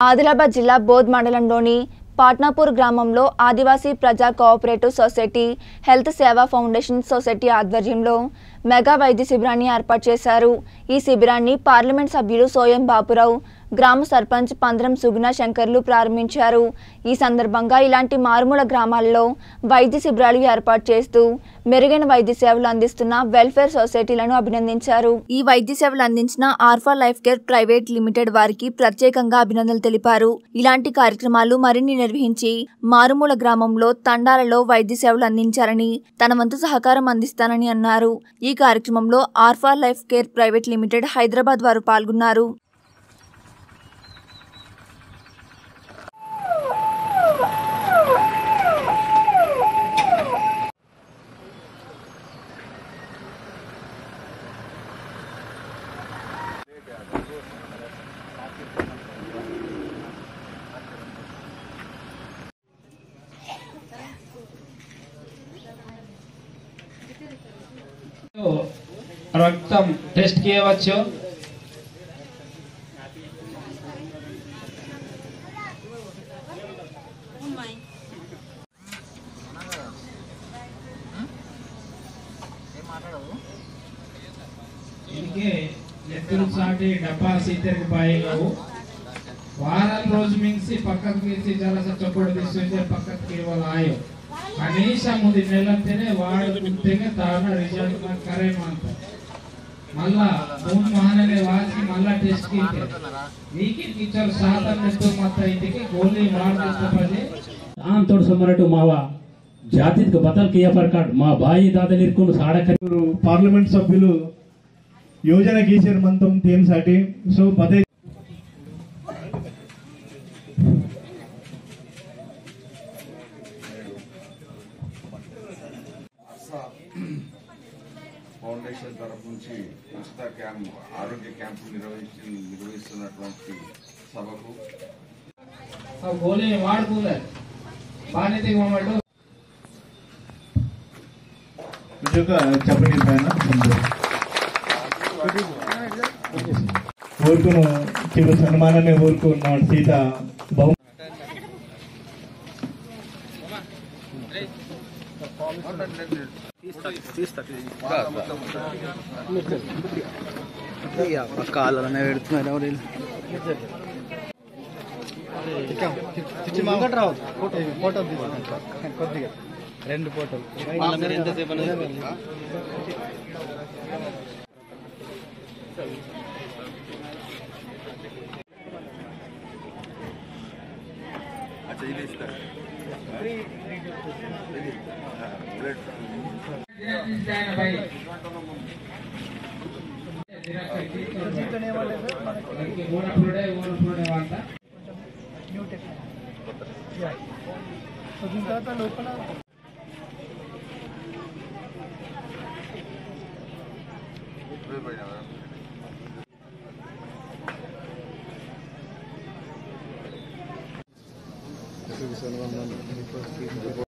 ఆదిలాబాద్ జిల్లా బోధ్ మండలంలోని పాట్నాపూర్ గ్రామంలో Adivasi Praja cooperative society health Seva foundation society ఆధ్వర్యంలో మెగా వైద్య శిబిరాన్ని ఏర్పాటు చేశారు। ఈ శిబిరాన్ని పార్లమెంట్ సభ్యులు సోయం బాపురావు, గ్రామ సర్పంచ్ పంద్రం సుగుణ శంకర్లు ప్రారంభించారు। ఈ సందర్భంగా ఇలాంటి మారుమూల గ్రామాల్లో వైద్య శిబిరాలు ఏర్పాటు చేస్తూ మెరుగైన వైద్య సేవలు అందిస్తున్న వెల్ఫేర్ సొసైటీలను అభినందించారు। ఈ వైద్య సేవలు అందించిన Arfa life care private limited వారికి ప్రత్యేకంగా అభినందనలు తెలిపారు। ఇలాంటి కార్యక్రమాలు మరిన్ని నిర్వహించి మారుమూల గ్రామంలో తండాలలో వైద్య సేవలు అందించాలని తన వంతు సహకారం అందిస్తానని అన్నారు। ఈ కార్యక్రమంలో Arfa life care private limited Hyderabad వారు పాల్గొన్నారు। రక్తం టెస్ట్ చేయవచ్చు। इनके लेटर साटे डब्बा सीते के पाएगा वो वाराल रोज मिंसी पक्का किसी जरा सा चकोड़ दिसुंजे पक्का केवल आयो कनीसा मुझे नेलंतेने वाड़ कुत्तेगे ताना रिजल्ट में करे मानता मल्ला मून महाने वासी मल्ला टेस्ट की थे वीकी टीचर साधन में तो माता इनके गोली वाड़ देते पजे आम तौर समरटू मावा जाति को बदल किया प्रकार माँ भाई दादा लिरकुन साड़ा कर पार्लिमेंट सभ्युलु योजना गीसर मंत्रम थीम साठी सो पदे ఫౌండేషన్ తరఫు నుంచి ఉచిత క్యాంప్ ఆరోగ్య క్యాంపు నిర్వహిస్తున్నటువంటి సభకు గోలీ వాడుకోలే బానేది గోమడు నిజంగా చెప్పని పైన ఊరుకును చిరు సన్మానమే ఊరుకున్నాడు సీత బహు కాలనే పెడుతున్నారు ఫోటో కొద్దిగా రెండు ఫోటోలు ఎంతసేపు